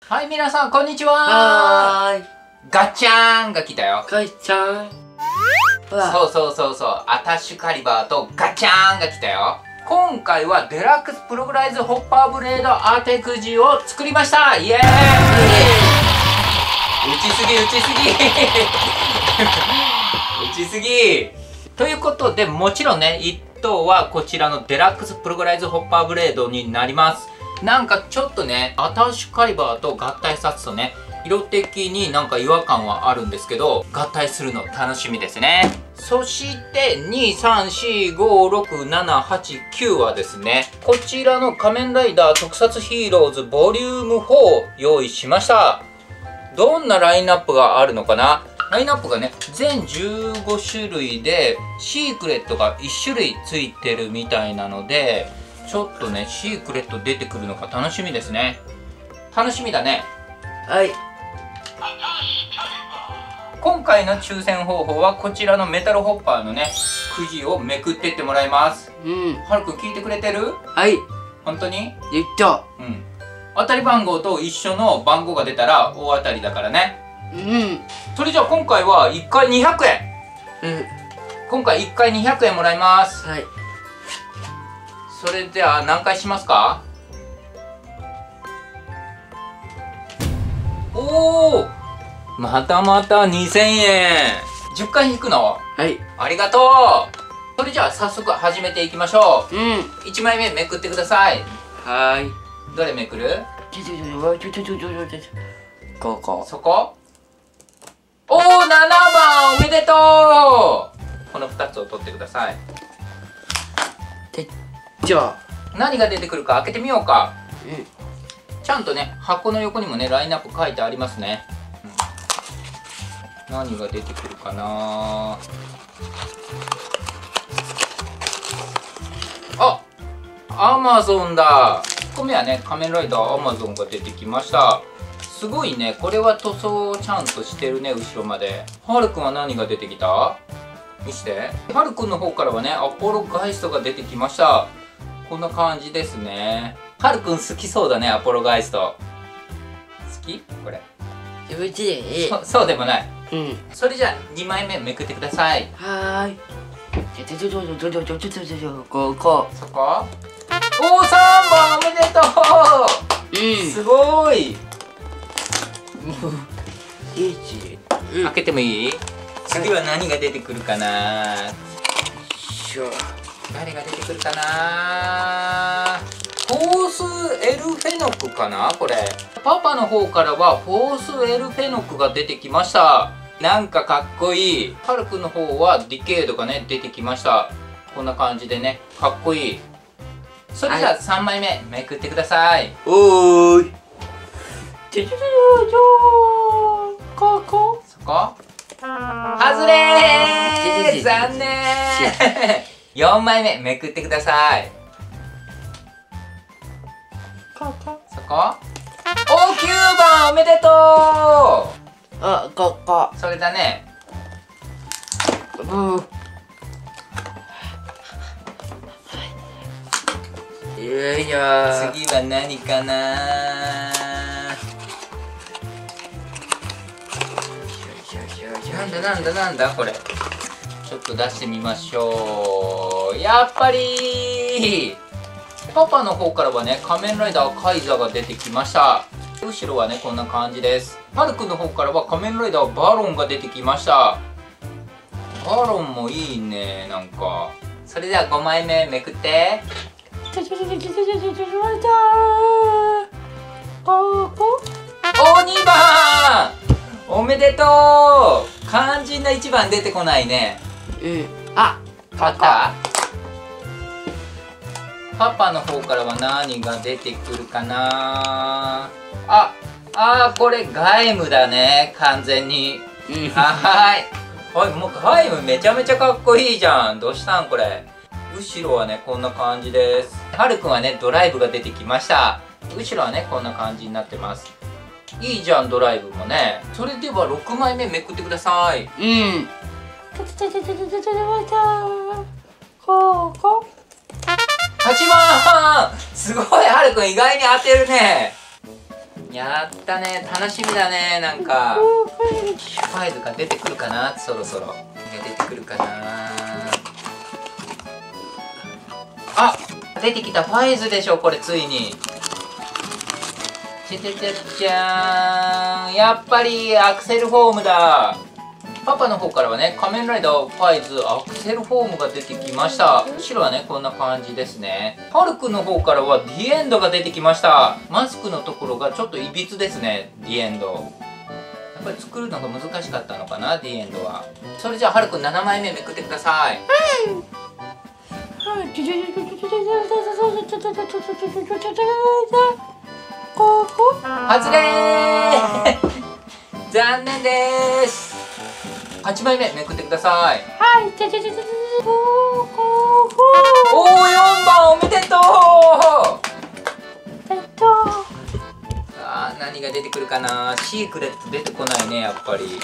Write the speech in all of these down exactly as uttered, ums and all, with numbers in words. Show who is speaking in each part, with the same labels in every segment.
Speaker 1: はい、皆さん、こんにちは。
Speaker 2: はーい。
Speaker 1: ガッチャーンが来たよ。
Speaker 2: ガッチャン。
Speaker 1: そうそうそうそう。アタッシュカリバーとガッチャーンが来たよ。今回はデラックスプログライズホッパーブレード当てくじを作りました。イエーイ。打ちすぎ、打ちすぎ。打ちすぎ。ということで、もちろんね、一等はこちらのデラックスプログライズホッパーブレードになります。なんかちょっとね、アタッシュカリバーと合体さすとね、色的になんか違和感はあるんですけど、合体するの楽しみですね。そしてに、さん、よん、ご、ろく、なな、はち、きゅうはですね、こちらの仮面ライダー特撮ヒーローズボリュームフォーを用意しました。どんなラインナップがあるのかな。ラインナップがね、全じゅうごしゅるいで、シークレットがいっしゅるいついてるみたいなので、ちょっとね、シークレット出てくるのか楽しみですね。楽しみだね。
Speaker 2: はい。
Speaker 1: 今回の抽選方法はこちらのメタルホッパーのね、くじをめくってってもらいます。
Speaker 2: うん。
Speaker 1: はるくん聞いてくれてる？
Speaker 2: はい。
Speaker 1: 本当に？
Speaker 2: 言った。
Speaker 1: うん。当たり番号と一緒の番号が出たら大当たりだからね。
Speaker 2: うん。
Speaker 1: それじゃあ今回はいっかいにひゃくえん。
Speaker 2: うん。
Speaker 1: 今回いっかいにひゃくえんもらいます。
Speaker 2: はい。
Speaker 1: それでは何回しますか？おお、またまたにせんえん。じゅっかい引くの？
Speaker 2: はい。
Speaker 1: ありがとう。それじゃあ早速始めていきましょう。
Speaker 2: うん。
Speaker 1: いちまいめめくってください。
Speaker 2: はーい。
Speaker 1: どれめくる？
Speaker 2: ちょちょちょちょちょちょちょちょちょ。ここ。
Speaker 1: そこ？おお、ななばんおめでとう。このふたつを取ってください。
Speaker 2: で、じゃあ。
Speaker 1: 何が出てくるか開けてみようか。
Speaker 2: うん。
Speaker 1: ちゃんとね、箱の横にもね、ラインナップ書いてありますね。うん、何が出てくるかな。あ、アマゾンだ。いっこめはね、仮面ライダーアマゾンが出てきました。すごいね、これは塗装ちゃんとしてるね、後ろまで。はるくんは何が出てきた？見して。はるくんの方からはね、アポロガイストが出てきました。こんな感じですね。はるくん好きそうだね、アポロガイスト。好き？これ。
Speaker 2: うちで
Speaker 1: そ、そうでもない。
Speaker 2: うん。
Speaker 1: それじゃあにまいめめくってください。
Speaker 2: はーい。ちょちょちょちょちょちょちょちょちょちょちょここ。
Speaker 1: そこ？おお、さんばんおめでとう。
Speaker 2: うん。
Speaker 1: すごい。
Speaker 2: 一。
Speaker 1: 開けてもいい？次は何が出てくるかな。
Speaker 2: しょ。
Speaker 1: 誰が出てくるかな。フォースエルフェノクかなこれ。パパの方からはフォースエルフェノクが出てきました。なんかかっこいい。はるくんの方はディケードがね出てきました。こんな感じでね、かっこいい。それじゃあさんまいめめくってください。
Speaker 2: おーい。ちょちょちょちょここ。
Speaker 1: そこ？外れー。残念。よんまいめめくってください。
Speaker 2: ここ。
Speaker 1: そこ？おー、きゅうばんおめでとう。
Speaker 2: あ、ここ。
Speaker 1: それだね。
Speaker 2: うん。よいしょ。
Speaker 1: 次は何かな。なんだなんだなんだこれ。ちょっと出してみましょう。やっぱりパパの方からはね、仮面ライダーカイザーが出てきました。後ろはね、こんな感じです。はるくんの方からは仮面ライダーバロンが出てきました。バロンもいいね、なんか。それではごまいめめくって。
Speaker 2: ちょちょちょちょちょちょちょちょちょここ。
Speaker 1: お、にばんおめでとう。肝心ないちばん出てこないね。
Speaker 2: うん。あ、
Speaker 1: あった？パパの方からは何が出てくるかな。あ、あー、これガイムだね、完全に。
Speaker 2: うん。
Speaker 1: はーい。おい、もうガイムめちゃめちゃかっこいいじゃん。どうしたんこれ。後ろはね、こんな感じです。はるくんはね、ドライブが出てきました。後ろはね、こんな感じになってます。いいじゃん、ドライブもね。それではろくまいめめくってください。
Speaker 2: うん。ここ。
Speaker 1: はちばん。すごい、はるくん意外に当てるね。 やったね、楽しみだね。なんかファイズが出てくるかな、そろそろ出てくるかな。あ、出てきた。ファイズでしょこれ、ついに。ちゃちゃちゃちゃーん、やっぱりアクセルフォームだ。パパの方からはね、仮面ライダーファイズアクセルフォームが出てきました。後ろはね、こんな感じですね。ハルくんの方からはディエンドが出てきました。マスクのところがちょっといびつですね、ディエンド。やっぱり作るのが難しかったのかな、ディエンドは。それじゃあハルくんななまいめめくってください。外れー残念でーす。はちまいめめくってください。
Speaker 2: はい、じゃじゃじゃじゃじゃ
Speaker 1: おお、よんばんおめでとう。
Speaker 2: えっと
Speaker 1: さあ、何が出てくるかな。シークレット出てこないね、やっぱりね。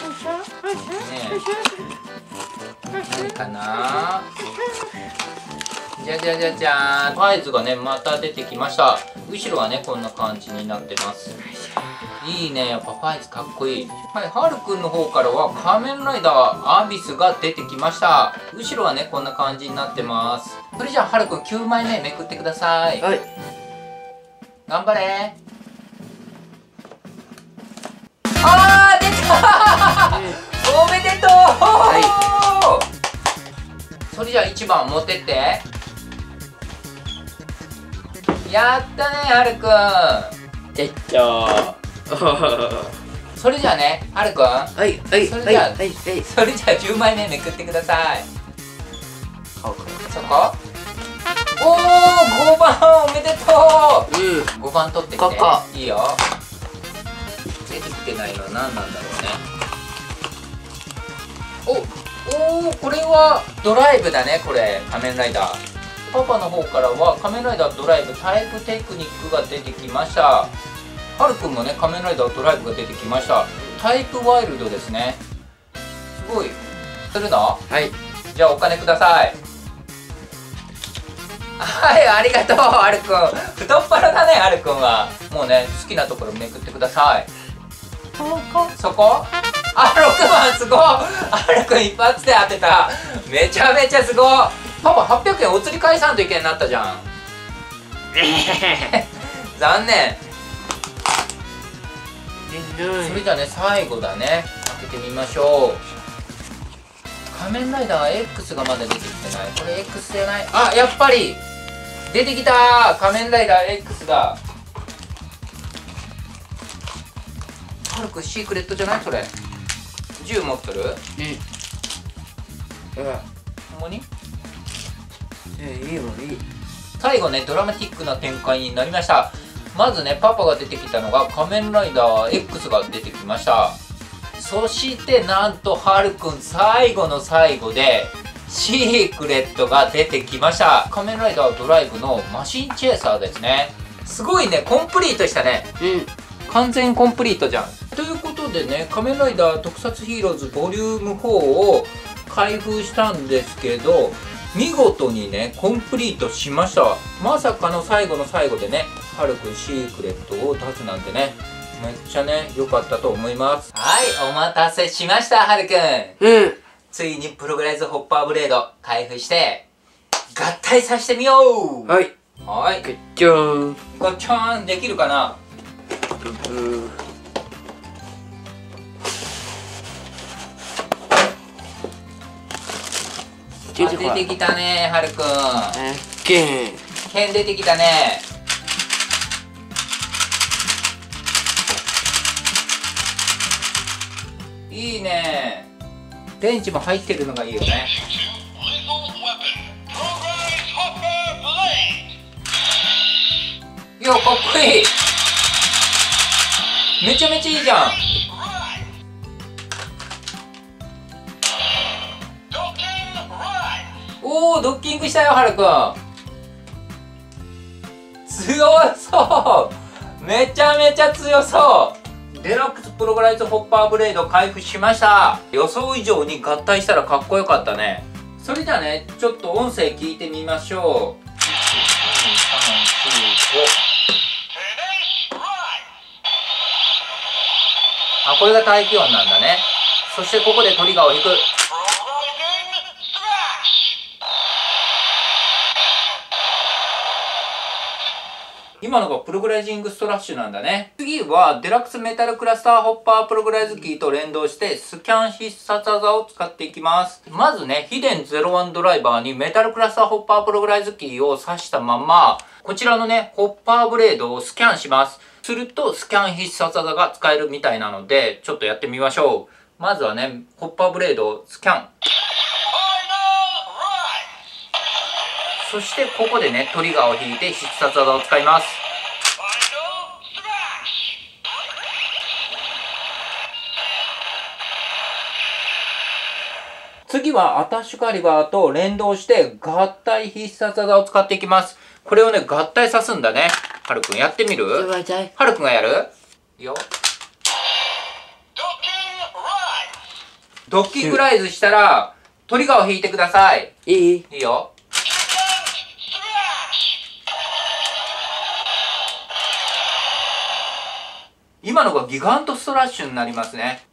Speaker 1: 何かな。じゃじゃじゃじゃーん、ファイズがねまた出てきました。後ろはねこんな感じになってます。いいね、やっぱファイズかっこいい。はい、ハルくんの方からは仮面ライダーアビスが出てきました。後ろはねこんな感じになってます。それじゃあハルくんきゅうまいめめくってください。
Speaker 2: はい、
Speaker 1: 頑張れ。あー出たおめでとう、はい、それじゃあいちばん持ってって。やったね、はるくん。
Speaker 2: えっと
Speaker 1: それじゃあね、はるくん。
Speaker 2: はいはい
Speaker 1: それじゃあ、
Speaker 2: はいはいはい。
Speaker 1: それじゃあじゅうまいめめくってください。そこ。おー、ごばんおめでとう。うん、ごばん取ってきて。
Speaker 2: ここ
Speaker 1: いいよ。出てきてないのは何なんだろうね。お、おー、これはドライブだね、これ仮面ライダー。パパの方からは仮面ライダードライブタイプテクニックが出てきました。はるくんもね仮面ライダードライブが出てきました。タイプワイルドですね。すごい。するの？
Speaker 2: はい。
Speaker 1: じゃあお金ください。はい、ありがとう、はるくん。太っ腹だね、はるくんは。もうね好きなところめくってください。そこ？あ、ろくばんすごい。はるくん一発で当てた。めちゃめちゃすごい。パパはっぴゃくえんお釣り返さんといけんなったじゃん。残念。それじゃあね最後だね、開けてみましょう。仮面ライダー X がまだ出てきてない。これ X じゃない。あ、やっぱり出てきたー、仮面ライダー X だ。はるくんシークレットじゃないそれ。銃持ってる？うん。ほんまに？
Speaker 2: えいいよいい。
Speaker 1: 最後ねドラマティックな展開になりました。まずねパパが出てきたのが仮面ライダー X が出てきました。そしてなんとはるくん最後の最後でシークレットが出てきました。仮面ライダードライブのマシンチェイサーですね。すごいね、コンプリートしたね。うん、完全コンプリートじゃん。ということでね仮面ライダー特撮ヒーローズボリュームフォーを開封したんですけど、見事にねコンプリートしました。まさかの最後の最後でねはるくんシークレットを出すなんてね、めっちゃね良かったと思います。はい、お待たせしました、はるくん。うん、ついにプログライズホッパーブレード開封して合体させてみよう。はいはい、ガッチャンガッチャンできるかな。出てきたね、はるくん。剣剣出てきたね。いいね。電池も入ってるのがいいよね。いや、かっこいい。めちゃめちゃいいじゃん。おお、ドッキングしたよ、はるくん。強そう。めちゃめちゃ強そう。デラックスプログライズホッパーブレード開封しました。予想以上に合体したらかっこよかったね。それじゃあねちょっと音声聞いてみましょう。いち、に、さん、よん、ご。 あ、これが大気音なんだね。そしてここでトリガーを引く。今のがプログライジングストラッシュなんだね。次はデラックスメタルクラスターホッパープログライズキーと連動してスキャン必殺技を使っていきます。まずね、ヒデンゼロワンドライバーにメタルクラスターホッパープログライズキーを挿したまま、こちらのね、ホッパーブレードをスキャンします。するとスキャン必殺技が使えるみたいなので、ちょっとやってみましょう。まずはね、ホッパーブレードをスキャン。そしてここでね、トリガーを引いて必殺技を使います。次はアタッシュカリバーと連動して合体必殺技を使っていきます。これをね、合体さすんだね。はるくんやってみる？はるくんがやる？いいよ。ドッキングライズしたらトリガーを引いてください。
Speaker 2: いい？
Speaker 1: いいよ。今のがギガントストラッシュになりますね。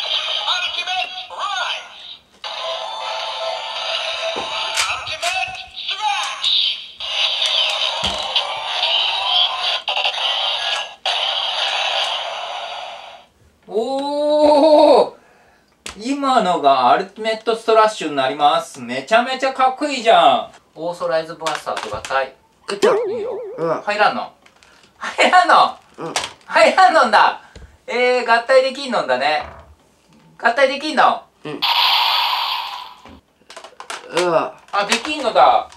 Speaker 1: おー、今のがアルティメットストラッシュになります。めちゃめちゃかっこいいじゃん。オーソライズバスターと合体。
Speaker 2: グッド。
Speaker 1: いいよ。
Speaker 2: うん。
Speaker 1: 入らんの？入らんの？
Speaker 2: うん。
Speaker 1: 入らんのんだ。えー、合体できんのんだね。合体できんの？
Speaker 2: うん。うわ。
Speaker 1: あ、できんのだ。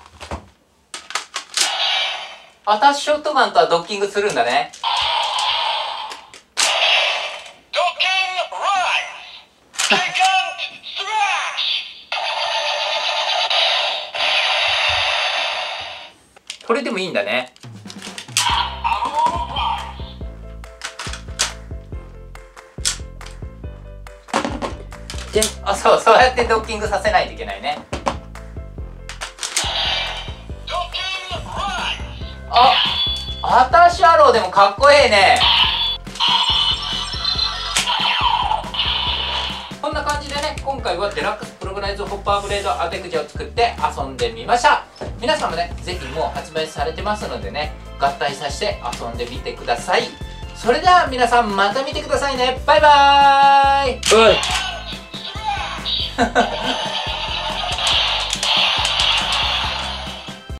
Speaker 1: アタッシュショットガンとはドッキングするんだね。これでもいいんだね。
Speaker 2: で、
Speaker 1: あ、そう、そうやってドッキングさせないといけないね。あ、アタッシュアローでもかっこええね。こんな感じでね、今回はデラックスプログライズホッパーブレード当て口を作って遊んでみました。皆さんもね、ぜひもう発売されてますのでね、合体させて遊んでみてください。それでは皆さんまた見てくださいね。バイバーイ。
Speaker 2: おい。